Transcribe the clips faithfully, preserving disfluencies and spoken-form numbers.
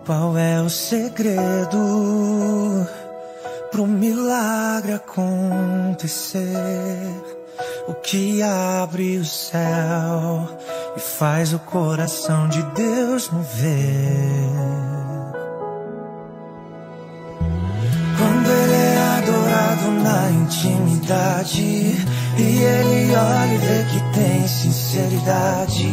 Qual é o segredo pro milagre acontecer? O que abre o céu e faz o coração de Deus mover? Quando Ele é adorado na intimidade e Ele olha e vê que tem sinceridade,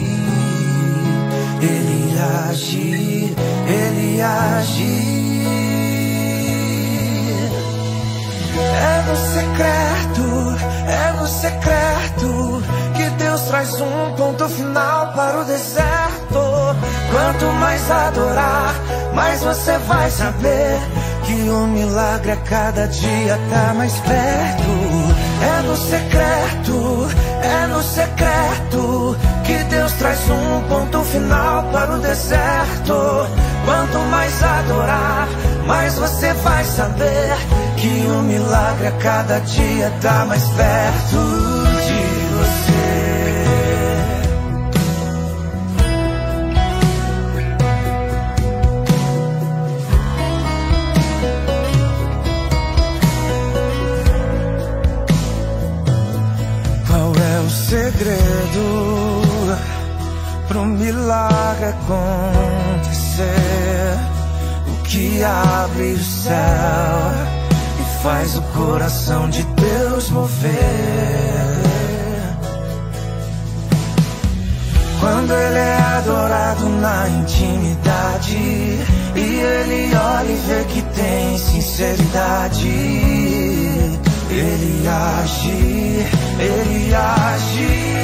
Ele age, Ele age. É no secreto, é no secreto que Deus traz um ponto final para o deserto. Quanto mais adorar, mais você vai saber que o milagre a cada dia tá mais perto. É no secreto, é no secreto que Deus traz um ponto final para o deserto. Quanto mais adorar, mais você vai saber que o milagre a cada dia tá mais perto de você. Qual é o segredo pro milagre acontecer? O que abre o céu e faz o coração de Deus mover? Quando Ele é adorado na intimidade e Ele olha e vê que tem sinceridade, Ele age, Ele age.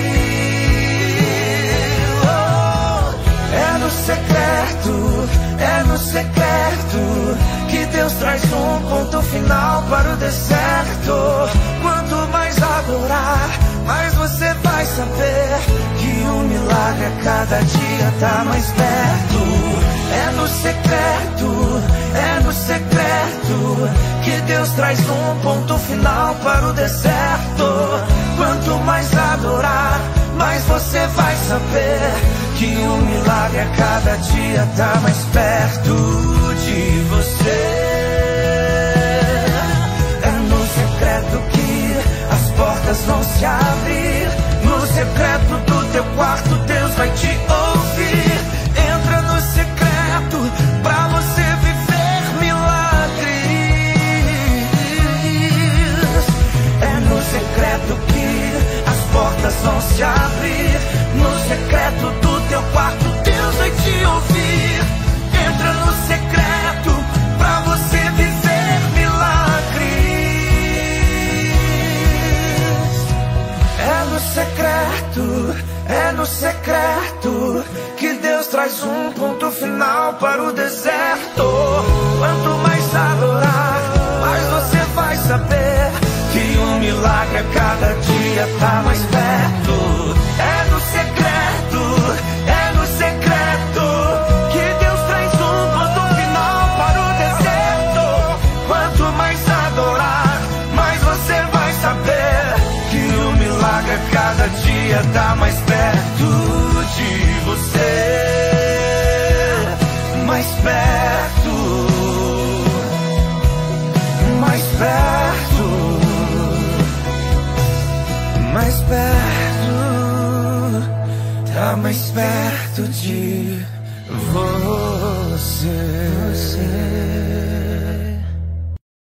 É no secreto, é no secreto que Deus traz um ponto final para o deserto. Quanto mais adorar, mais você vai saber que o milagre a cada dia tá mais perto. É no secreto, é no secreto que Deus traz um ponto final para o deserto. Quanto mais adorar, mais você vai saber que o milagre a cada dia tá mais perto de você. É no secreto que as portas vão se abrir. No secreto do teu quarto Deus vai te ouvir. Entra no secreto pra você viver milagres. É no secreto que as portas vão se abrir. No secreto do teu quarto Deus vai te ouvir. Entra no secreto pra você viver milagres. É no secreto, é no secreto que Deus traz um ponto final para o deserto. Quanto mais adorar, mais você vai saber que um milagre a cada dia tá mais perto. É no secreto, é no secreto que Deus traz um ponto final para o deserto. Quanto mais adorar, mais você vai saber que o milagre a cada dia tá mais perto de você. Mais perto, mais perto, mais perto, tá mais perto de você.